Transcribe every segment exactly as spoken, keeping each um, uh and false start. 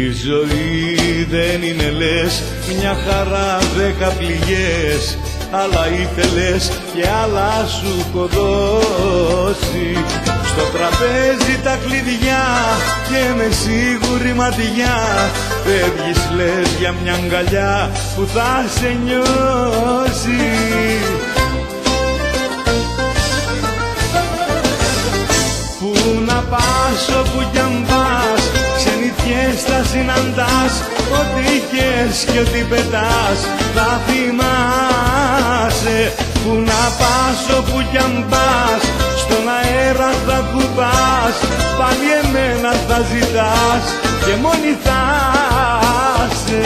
Η ζωή δεν είναι λες μια χαρά δέκα πληγές, άλλα ήθελες και άλλα σου έχω δώσει. Στο τραπέζι τα κλειδιά και με σίγουρη ματιά φεύγεις λες για μια αγκαλιά που θα σε νιώσει. Πού να πας όπου κι αν πας, ξενιτιές θα συναντάς, ό,τι είχες και ό,τι πετάς θα θυμάσαι. Πού να πας όπου κι αν πας, στον αέρα θα κουμπάς, πάλι εμένα θα ζητάς και μόνη θα σε.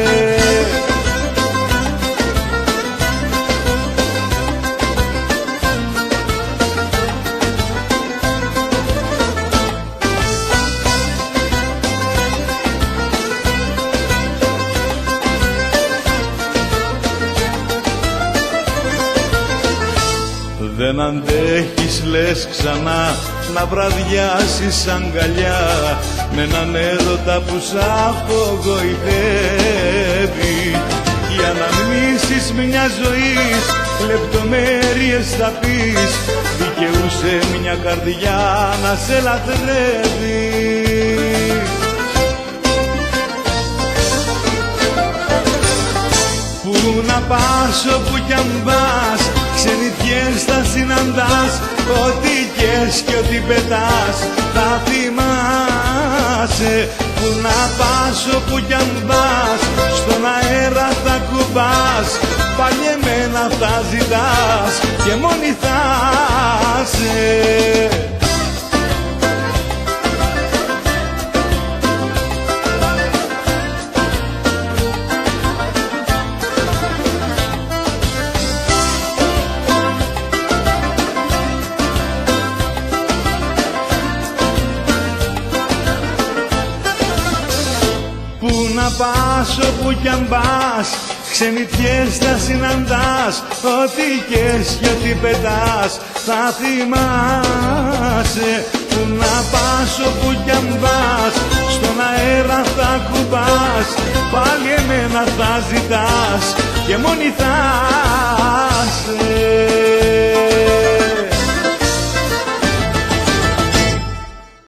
Δεν αντέχεις λες ξανά να βραδιάσεις αγκαλιά με έναν έρωτα που σ' απογοητεύει. Για να μνήσεις μια ζωής λεπτομέρειες θα πεις, δικαιούσε μια καρδιά να σε λατρεύει. Πού να πας όπου κι αν πας, ξενιτιές θα συναντάς, ό,τι κες και ό,τι πετάς θα θυμάσαι. Πού να πας όπου κι αν πας, στον αέρα θα κουμπάς, πάλι εμένα θα ζητάς και μόνη θα σε. Πού να πας όπου κι αν πας, ξενιτιές θα συναντάς, ό,τι κες και ό,τι πετάς θα θυμάσαι. Πού να πας όπου κι αν πας, στον αέρα θα κουμπάς, πάλι εμένα θα ζητάς και μόνη θα